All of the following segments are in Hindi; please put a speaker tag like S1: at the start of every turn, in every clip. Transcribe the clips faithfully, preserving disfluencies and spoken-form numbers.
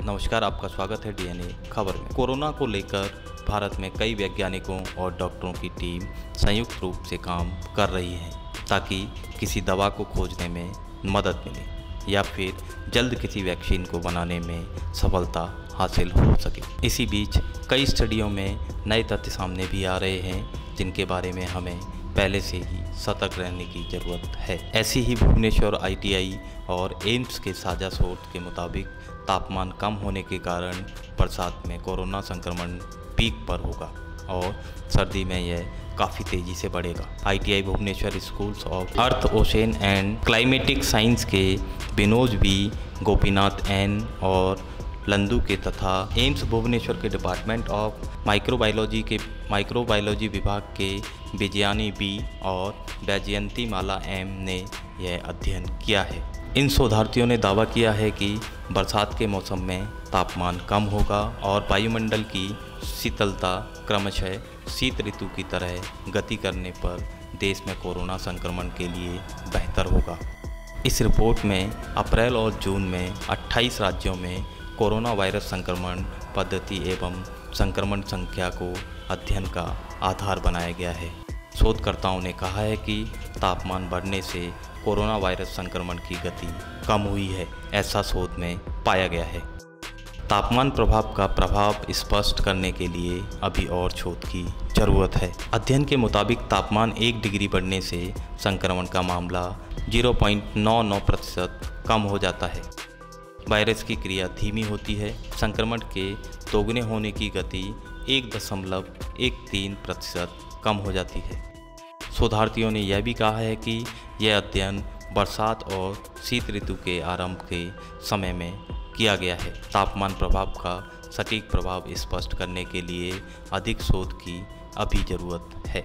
S1: नमस्कार, आपका स्वागत है डीएनए खबर में। कोरोना को लेकर भारत में कई वैज्ञानिकों और डॉक्टरों की टीम संयुक्त रूप से काम कर रही है ताकि किसी दवा को खोजने में मदद मिले या फिर जल्द किसी वैक्सीन को बनाने में सफलता हासिल हो सके। इसी बीच कई स्टडियों में नए तथ्य सामने भी आ रहे हैं जिनके बारे में हमें पहले से ही सतर्क रहने की ज़रूरत है। ऐसी ही भुवनेश्वर आईटीआई और एम्स के साझा शोध के मुताबिक तापमान कम होने के कारण बरसात में कोरोना संक्रमण पीक पर होगा और सर्दी में यह काफ़ी तेज़ी से बढ़ेगा। ITI Bhubaneswar schools of earth ocean and climatic science के विनोद वी, गोपीनाथ एन और लंदू के तथा एम्स भुवनेश्वर के डिपार्टमेंट ऑफ माइक्रोबायोलॉजी के माइक्रोबायोलॉजी विभाग के विजयानी बी और वैजयंती माला एम ने यह अध्ययन किया है। इन शोधार्थियों ने दावा किया है कि बरसात के मौसम में तापमान कम होगा और वायुमंडल की शीतलता क्रमशः शीत ऋतु की तरह गति करने पर देश में कोरोना संक्रमण के लिए बेहतर होगा। इस रिपोर्ट में अप्रैल और जून में अट्ठाईस राज्यों में कोरोना वायरस संक्रमण पद्धति एवं संक्रमण संख्या को अध्ययन का आधार बनाया गया है। शोधकर्ताओं ने कहा है कि तापमान बढ़ने से कोरोना वायरस संक्रमण की गति कम हुई है, ऐसा शोध में पाया गया है। तापमान प्रभाव का प्रभाव स्पष्ट करने के लिए अभी और शोध की जरूरत है। अध्ययन के मुताबिक तापमान एक डिग्री बढ़ने से संक्रमण का मामला ज़ीरो पॉइंट नौ नौ प्रतिशत कम हो जाता है। वायरस की क्रिया धीमी होती है। संक्रमण के दोगुने होने की गति एक दशमलव एक तीन प्रतिशत कम हो जाती है। शोधार्थियों ने यह भी कहा है कि यह अध्ययन बरसात और शीत ऋतु के आरंभ के समय में किया गया है। तापमान प्रभाव का सटीक प्रभाव स्पष्ट करने के लिए अधिक शोध की अभी ज़रूरत है।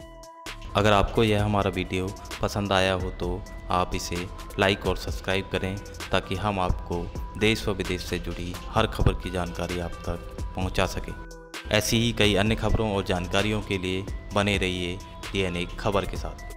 S1: अगर आपको यह हमारा वीडियो पसंद आया हो तो आप इसे लाइक और सब्सक्राइब करें ताकि हम आपको देश व विदेश से जुड़ी हर खबर की जानकारी आप तक पहुंचा सकें। ऐसी ही कई अन्य खबरों और जानकारियों के लिए बने रहिए डीएनए खबर के साथ।